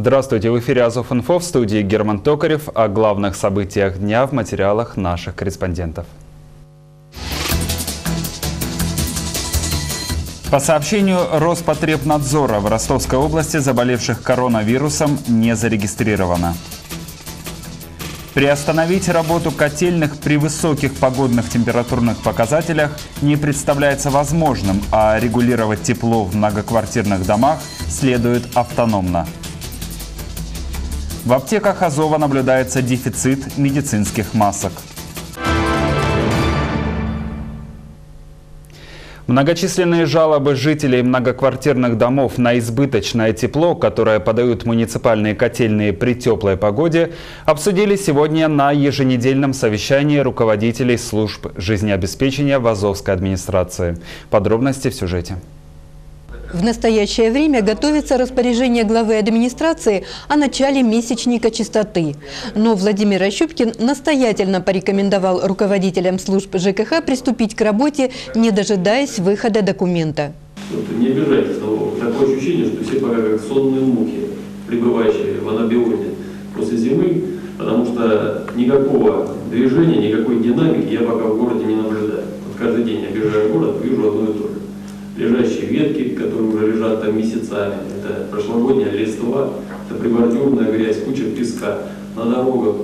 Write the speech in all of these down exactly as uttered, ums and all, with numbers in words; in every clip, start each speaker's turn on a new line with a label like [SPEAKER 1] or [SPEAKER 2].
[SPEAKER 1] Здравствуйте, в эфире Азов.Инфо, в студии Герман Токарев. О главных событиях дня в материалах наших корреспондентов. По сообщению Роспотребнадзора, в Ростовской области заболевших коронавирусом не зарегистрировано. Приостановить работу котельных при высоких погодных температурных показателях не представляется возможным, а регулировать тепло в многоквартирных домах следует автономно. В аптеках Азова наблюдается дефицит медицинских масок. Многочисленные жалобы жителей многоквартирных домов на избыточное тепло, которое подают муниципальные котельные при теплой погоде, обсудили сегодня на еженедельном совещании руководителей служб жизнеобеспечения в Азовской администрации. Подробности в сюжете.
[SPEAKER 2] В настоящее время готовится распоряжение главы администрации о начале месячника чистоты. Но Владимир Ощупкин настоятельно порекомендовал руководителям служб ЖКХ приступить к работе, не дожидаясь выхода документа.
[SPEAKER 3] Не обижайтесь, но такое ощущение, что все пока как сонные мухи, пребывающие в анабиозе после зимы, потому что никакого движения, никакой динамики я пока в городе не наблюдаю. Вот каждый день я объезжаю город, вижу одно и то же. Лежащие ветки, которые уже лежат там месяцами, это прошлогодняя листва, это прибордюрная грязь, куча песка на дорогах,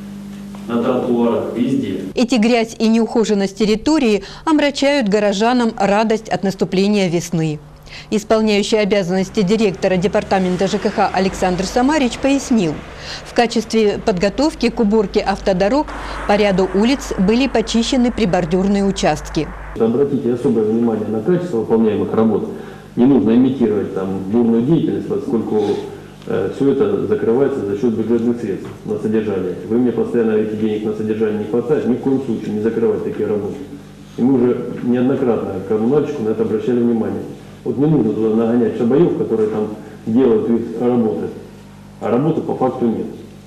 [SPEAKER 3] на тротуарах, везде.
[SPEAKER 2] Эти грязь и неухоженность территории омрачают горожанам радость от наступления весны. Исполняющий обязанности директора департамента ЖКХ Александр Самарич пояснил, в качестве подготовки к уборке автодорог по ряду улиц были почищены прибордюрные участки.
[SPEAKER 3] Обратите особое внимание на качество выполняемых работ. Не нужно имитировать там бурную деятельность, поскольку э, все это закрывается за счет бюджетных средств на содержание. Вы мне постоянно говорите, денег на содержание не хватает, ни в коем случае не закрывать такие работы. И мы уже неоднократно коммунальщику на это обращали внимание. Вот не нужно туда нагонять шабаев, которые там делают их работы, а работы по факту нет.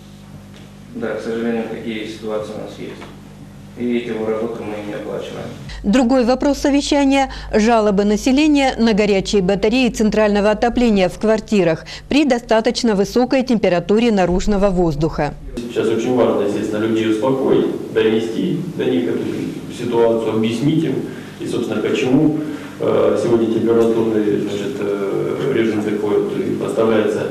[SPEAKER 4] Да, к сожалению, такие ситуации у нас есть. И эти работы мы не оплачиваем.
[SPEAKER 2] Другой вопрос совещания – жалобы населения на горячие батареи центрального отопления в квартирах при достаточно высокой температуре наружного воздуха.
[SPEAKER 3] Сейчас очень важно, естественно, людей успокоить, донести до них эту ситуацию, объяснить им, и, собственно, почему сегодня температурный, значит, режим такой вот, и поставляется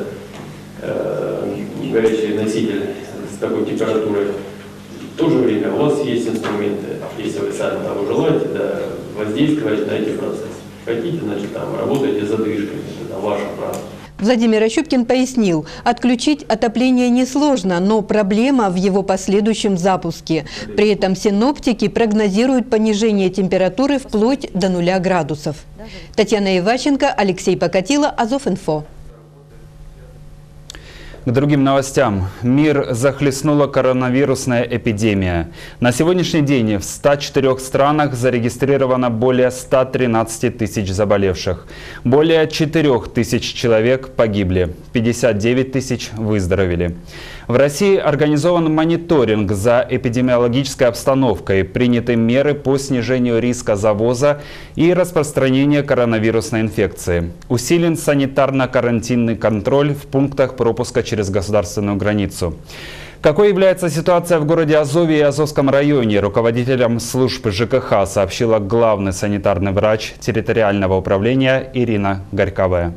[SPEAKER 3] э, горячий носитель с такой температурой. В то же время у вас есть инструменты, если вы сами того желаете, да, воздействовать на эти процессы. Хотите, значит, там работайте задвижками, это ваше право.
[SPEAKER 2] Владимир Ощупкин пояснил, отключить отопление несложно, но проблема в его последующем запуске. При этом синоптики прогнозируют понижение температуры вплоть до нуля градусов. Татьяна Иващенко, Алексей Покатило, Азов.Инфо.
[SPEAKER 1] К другим новостям. Мир захлестнула коронавирусная эпидемия. На сегодняшний день в ста четырёх странах зарегистрировано более ста тринадцати тысяч заболевших. Более четырёх тысяч человек погибли, пятьдесят девять тысяч выздоровели. В России организован мониторинг за эпидемиологической обстановкой, приняты меры по снижению риска завоза и распространения коронавирусной инфекции. Усилен санитарно-карантинный контроль в пунктах пропуска через государственную границу. Какой является ситуация в городе Азове и Азовском районе, руководителям служб ЖКХ сообщила главный санитарный врач территориального управления Ирина Горьковая.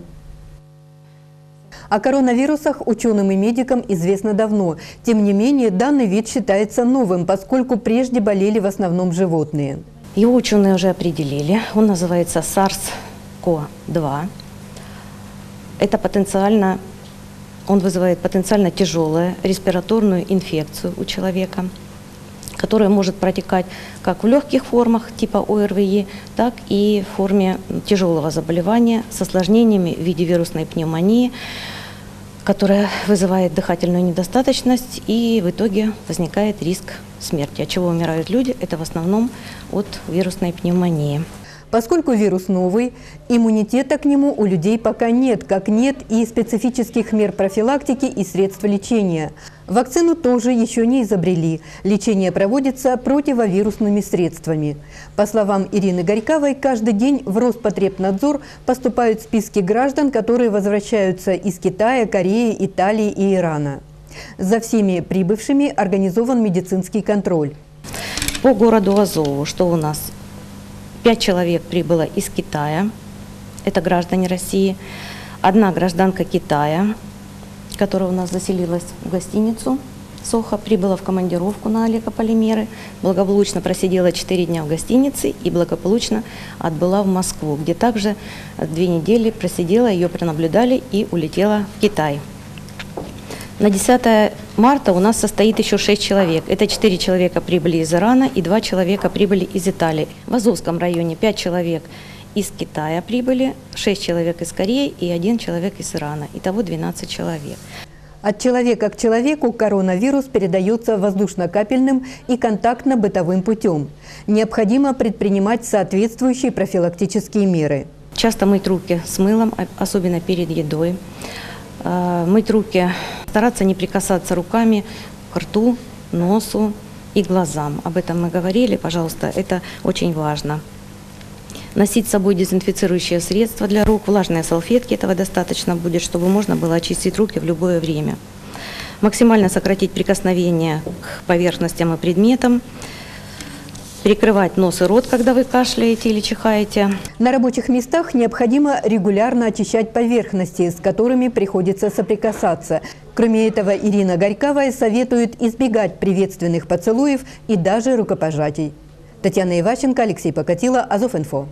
[SPEAKER 2] О коронавирусах ученым и медикам известно давно. Тем не менее, данный вид считается новым, поскольку прежде болели в основном животные.
[SPEAKER 5] Его ученые уже определили. Он называется сарс ков два. Это потенциально, он вызывает потенциально тяжелую респираторную инфекцию у человека, которая может протекать как в легких формах типа ОРВИ, так и в форме тяжелого заболевания с осложнениями в виде вирусной пневмонии, которая вызывает дыхательную недостаточность, и в итоге возникает риск смерти. От чего умирают люди? Это в основном от вирусной пневмонии.
[SPEAKER 2] Поскольку вирус новый, иммунитета к нему у людей пока нет, как нет и специфических мер профилактики и средств лечения. Вакцину тоже еще не изобрели. Лечение проводится противовирусными средствами. По словам Ирины Горьковой, каждый день в Роспотребнадзор поступают списки граждан, которые возвращаются из Китая, Кореи, Италии и Ирана. За всеми прибывшими организован медицинский контроль.
[SPEAKER 5] По городу Азову, что у нас? Пять человек прибыло из Китая, это граждане России. Одна гражданка Китая, которая у нас заселилась в гостиницу Сохо, прибыла в командировку на олекополимеры, благополучно просидела четыре дня в гостинице и благополучно отбыла в Москву, где также две недели просидела, ее пронаблюдали и улетела в Китай. На десятое марта у нас состоит еще шесть человек. Это четыре человека прибыли из Ирана и два человека прибыли из Италии. В Азовском районе пять человек из Китая прибыли, шесть человек из Кореи и один человек из Ирана. Итого двенадцать человек.
[SPEAKER 2] От человека к человеку коронавирус передается воздушно-капельным и контактно-бытовым путем. Необходимо предпринимать соответствующие профилактические меры.
[SPEAKER 5] Часто мыть руки с мылом, особенно перед едой. Мыть руки, стараться не прикасаться руками к рту, носу и глазам. Об этом мы говорили, пожалуйста, это очень важно. Носить с собой дезинфицирующее средство для рук, влажные салфетки, этого достаточно будет, чтобы можно было очистить руки в любое время. Максимально сократить прикосновение к поверхностям и предметам. Перекрывать нос и рот, когда вы кашляете или чихаете.
[SPEAKER 2] На рабочих местах необходимо регулярно очищать поверхности, с которыми приходится соприкасаться. Кроме этого, Ирина Горьковая советует избегать приветственных поцелуев и даже рукопожатий. Татьяна Иващенко, Алексей Покатило, Азовинфо.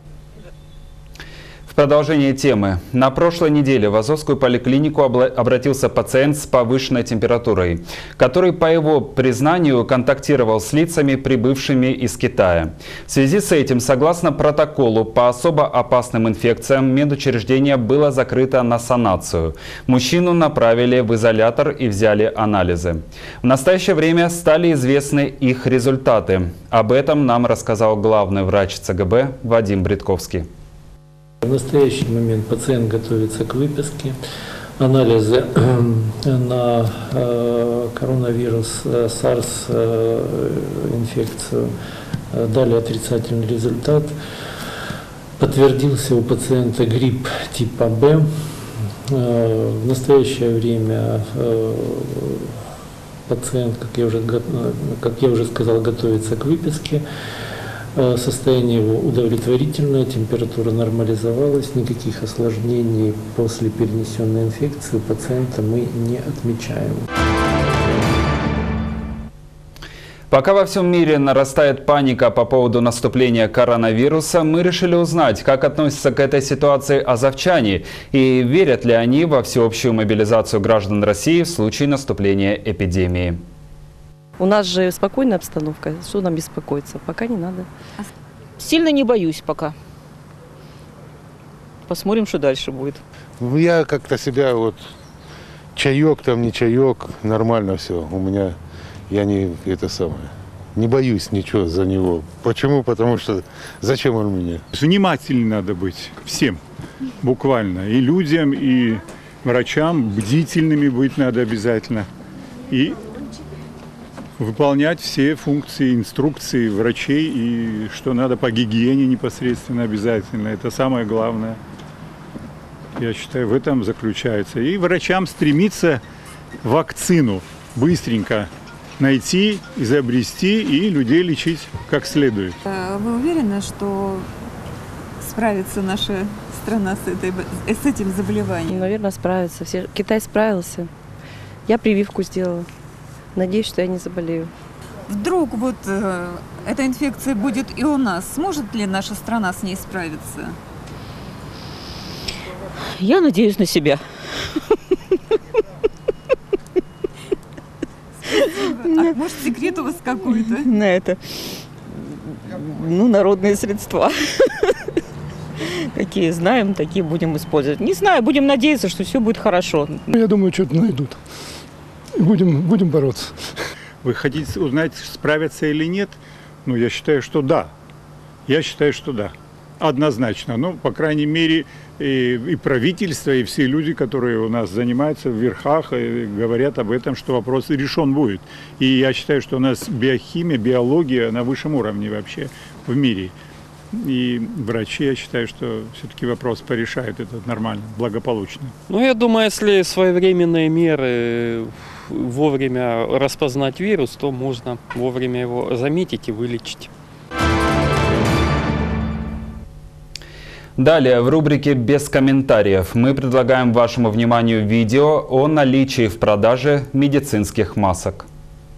[SPEAKER 1] В продолжение темы. На прошлой неделе в Азовскую поликлинику обратился пациент с повышенной температурой, который, по его признанию, контактировал с лицами, прибывшими из Китая. В связи с этим, согласно протоколу по особо опасным инфекциям, медучреждение было закрыто на санацию. Мужчину направили в изолятор и взяли анализы. В настоящее время стали известны их результаты. Об этом нам рассказал главный врач ЦГБ Вадим Бритковский.
[SPEAKER 6] В настоящий момент пациент готовится к выписке. Анализы на коронавирус SARS инфекцию дали отрицательный результат. Подтвердился у пациента грипп типа Б. В настоящее время пациент, как я уже, как я уже сказал, готовится к выписке. Состояние его удовлетворительное, температура нормализовалась, никаких осложнений после перенесенной инфекции у пациента мы не отмечаем.
[SPEAKER 1] Пока во всем мире нарастает паника по поводу наступления коронавируса, мы решили узнать, как относятся к этой ситуации азовчане и верят ли они во всеобщую мобилизацию граждан России в случае наступления эпидемии.
[SPEAKER 7] У нас же спокойная обстановка, что нам беспокоиться? Пока не надо. Сильно не боюсь пока. Посмотрим, что дальше будет.
[SPEAKER 8] Я как-то себя вот, чаек там, не чаек, нормально все. У меня, я не это самое, не боюсь ничего за него. Почему? Потому что зачем он мне?
[SPEAKER 9] Внимательным надо быть всем, буквально. И людям, и врачам, бдительными быть надо обязательно. И выполнять все функции, инструкции врачей и что надо по гигиене непосредственно обязательно. Это самое главное. Я считаю, в этом заключается. И врачам стремиться вакцину быстренько найти, изобрести и людей лечить как следует.
[SPEAKER 10] Вы уверены, что справится наша страна с, этой, с этим заболеванием?
[SPEAKER 7] Наверное, справится. Все... Китай справился. Я прививку сделала. Надеюсь, что я не заболею.
[SPEAKER 10] Вдруг вот э, эта инфекция будет и у нас. Сможет ли наша страна с ней справиться?
[SPEAKER 7] Я надеюсь на себя.
[SPEAKER 10] А может, секрет у вас какой-то?
[SPEAKER 7] На это. Ну, народные средства. Какие знаем, такие будем использовать. Не знаю, будем надеяться, что все будет хорошо.
[SPEAKER 11] Я думаю, что-то найдут. Будем, будем бороться.
[SPEAKER 9] Вы хотите узнать, справятся или нет? Ну, я считаю, что да. Я считаю, что да. однозначно. Ну, по крайней мере, и, и правительство, и все люди, которые у нас занимаются в верхах, говорят об этом, что вопрос решен будет. И я считаю, что у нас биохимия, биология на высшем уровне вообще в мире. И врачи, я считаю, что все-таки вопрос порешают этот нормально, благополучно.
[SPEAKER 12] Ну, я думаю, если своевременные меры, вовремя распознать вирус, то можно вовремя его заметить и вылечить.
[SPEAKER 1] Далее в рубрике «Без комментариев» мы предлагаем вашему вниманию видео о наличии в продаже медицинских масок.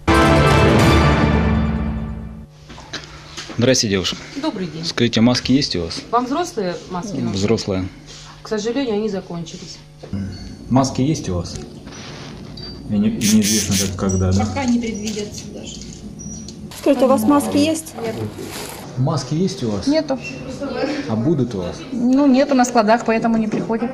[SPEAKER 13] Здравствуйте, девушка.
[SPEAKER 14] Добрый день.
[SPEAKER 13] Скажите, маски есть у вас?
[SPEAKER 14] Вам взрослые маски нужны?
[SPEAKER 13] Взрослые.
[SPEAKER 14] К сожалению, они закончились.
[SPEAKER 13] Маски есть у вас? И не, неизвестно, как, когда, да?
[SPEAKER 15] Пока не предвидятся даже. Скажите, у вас маски есть?
[SPEAKER 14] Нет.
[SPEAKER 13] Маски есть у вас?
[SPEAKER 15] Нету.
[SPEAKER 13] А будут у вас?
[SPEAKER 15] Ну, нету на складах, поэтому не приходят.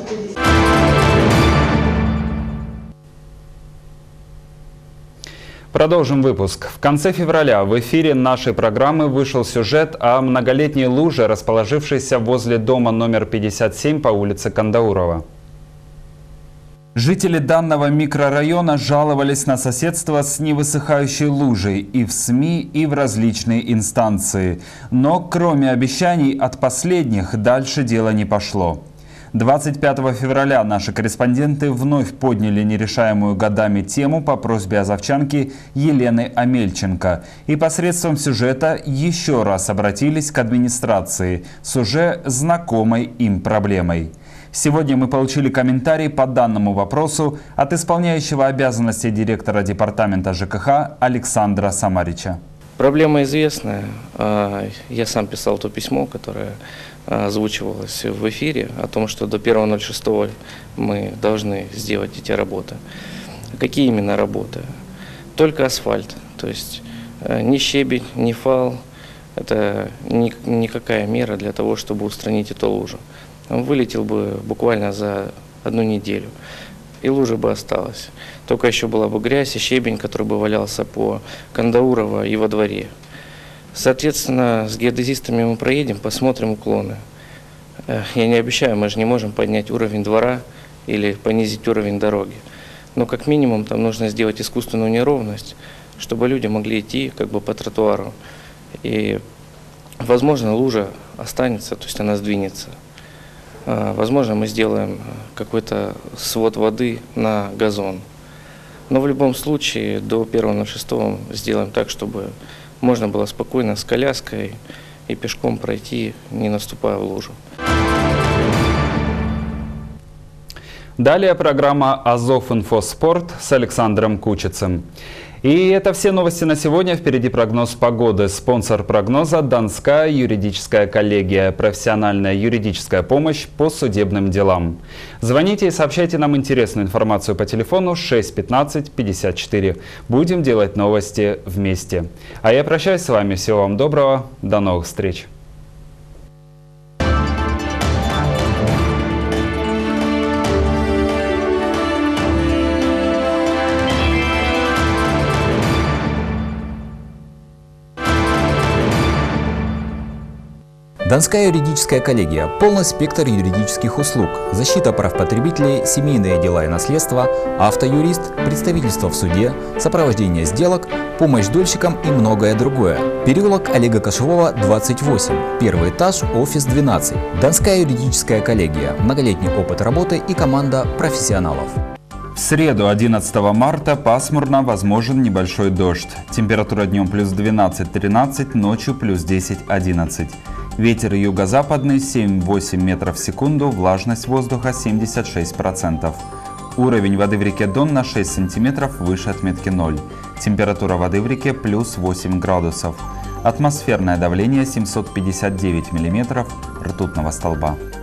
[SPEAKER 1] Продолжим выпуск. В конце февраля в эфире нашей программы вышел сюжет о многолетней луже, расположившейся возле дома номер пятьдесят семь по улице Кандаурова. Жители данного микрорайона жаловались на соседство с невысыхающей лужей и в СМИ, и в различные инстанции. Но кроме обещаний от последних дальше дело не пошло. двадцать пятого февраля наши корреспонденты вновь подняли нерешаемую годами тему по просьбе азовчанки Елены Амельченко и посредством сюжета еще раз обратились к администрации с уже знакомой им проблемой. Сегодня мы получили комментарий по данному вопросу от исполняющего обязанности директора департамента ЖКХ Александра Самарича.
[SPEAKER 4] Проблема известная. Я сам писал то письмо, которое озвучивалось в эфире, о том, что до первого ноль шестого мы должны сделать эти работы. Какие именно работы? Только асфальт. То есть ни щебень, ни фал. Это никакая мера для того, чтобы устранить эту лужу. Он вылетел бы буквально за одну неделю, и лужа бы осталась. Только еще была бы грязь и щебень, который бы валялся по Кандаурова и во дворе. Соответственно, с геодезистами мы проедем, посмотрим уклоны. Я не обещаю, мы же не можем поднять уровень двора или понизить уровень дороги. Но как минимум там нужно сделать искусственную неровность, чтобы люди могли идти как бы по тротуару. И, возможно, лужа останется, то есть она сдвинется. Возможно, мы сделаем какой-то свод воды на газон. Но в любом случае до первого ноль шестого сделаем так, чтобы можно было спокойно с коляской и пешком пройти, не наступая в лужу.
[SPEAKER 1] Далее программа «Азов-Инфоспорт» с Александром Кучицем. И это все новости на сегодня. Впереди прогноз погоды. Спонсор прогноза – Донская юридическая коллегия. Профессиональная юридическая помощь по судебным делам. Звоните и сообщайте нам интересную информацию по телефону шесть пятнадцать пятьдесят четыре. Будем делать новости вместе. А я прощаюсь с вами. Всего вам доброго. До новых встреч.
[SPEAKER 16] Донская юридическая коллегия. Полный спектр юридических услуг. Защита прав потребителей, семейные дела и наследство, автоюрист, представительство в суде, сопровождение сделок, помощь дольщикам и многое другое. Переулок Олега Кошевого, двадцать восемь. Первый этаж, офис двенадцать. Донская юридическая коллегия. Многолетний опыт работы и команда профессионалов.
[SPEAKER 1] В среду, одиннадцатого марта, пасмурно, возможен небольшой дождь. Температура днем плюс двенадцать-тринадцать, ночью плюс десять-одиннадцать. Ветер юго-западный семь-восемь метров в секунду, влажность воздуха семьдесят шесть процентов. Уровень воды в реке Дон на шесть сантиметров выше отметки ноль. Температура воды в реке плюс восемь градусов. Атмосферное давление семьсот пятьдесят девять миллиметров ртутного столба.